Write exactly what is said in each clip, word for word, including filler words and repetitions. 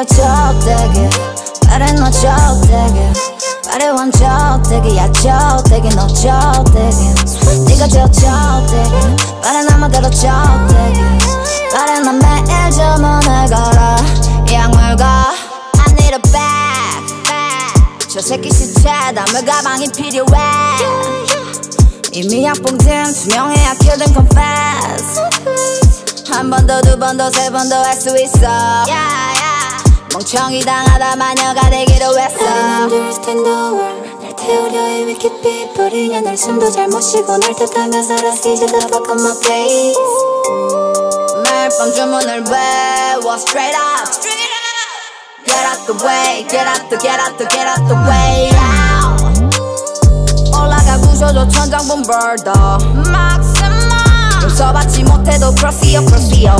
저 족대기 말해 너 족대기 말해 완 족대기야 족대기 너 족대기 네가 저 족대기 말해 나 멋대로 족대기 말해 나 매일 주문을 걸어 이 약물과 I need a bag, bag. 저 새끼 시체 담을 가방이 필요해 이미 약봉증 투명해야 kill them confess 한 번 더 두 번 더 세 번 더 할 수 있어 yeah, yeah. 멍청이 당하다 마녀가 되기로 했어 I don't understand the world 날 태우려 해 we keep it 버리냐 날 숨도 잘 못 쉬고 날 뜻하면서 let's get the fuck on my face 매일 밤 주문을 외워 straight up Get out the way Get out the get out the get out the way yeah. 올라가 부셔줘 천장 bombardo maximum 써봤지 못해도 crossio crossio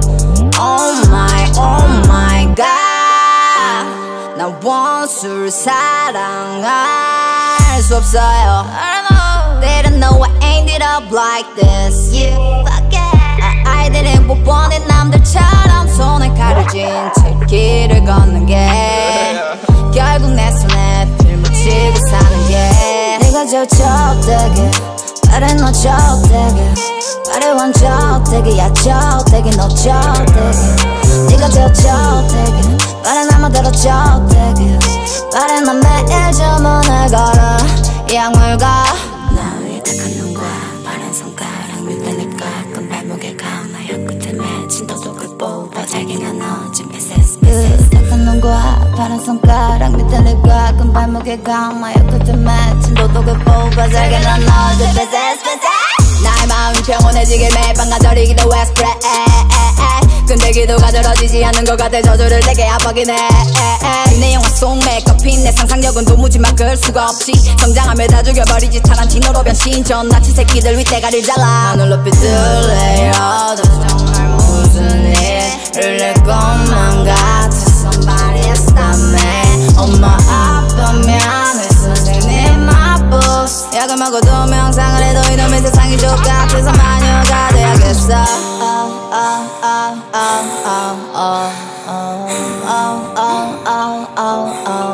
Oh my oh my god 나 원수를 사랑할 수 없어요 They don't know I ain't it up like this yeah, fuck it 아이들은 못 보는 남들처럼 손에 칼을 쥔 채 길을 걷는 게 결국 내 손에 필 묻히고 사는 게 내가 저 족대기 말해 너 족대기 말해 완 족대기야 족대기 너 족대기 네가 저 족대기 말해 나 멋대로 족대기 말해 나 매일 주문을 걸어 이 약물과 나 위에 탁한 눈과 파란 손가락 밑에니까 끈 발목에 감아 혀끝에 맺힌 도둑을 뽑아 잘기나 넣어진 패세스 패세스 탁한 눈과 파란 손가락 밑에 립과 끈 발목에 감아 혀끝에 맺힌 도둑을 뽑아 잘기나 넣어진 패세스 패세스 나의 마음이 평온해지길 매일 밤 가저리기도 왜 스프레 근데 기도가 저러지지 않는 것 같아 저주를 내게 압박이네 내 영화 속 메이크업인 내 상상력은 도무지 막을 수가 없지 성장하며 다 죽여버리지 타란티노로 변신 전 나치 새끼들 윗대가리를 잘라 하늘 높이 들려도 정말 무슨 일을 낼 것만 같아서 말이었다며 엄마 아빠면 왜 선생님 아버스 야금하고 동명상을 해도 이놈의 세상이 족같아서 마녀가 돼야겠어 oh, oh, oh, oh, oh, oh, oh, oh, oh, oh, oh.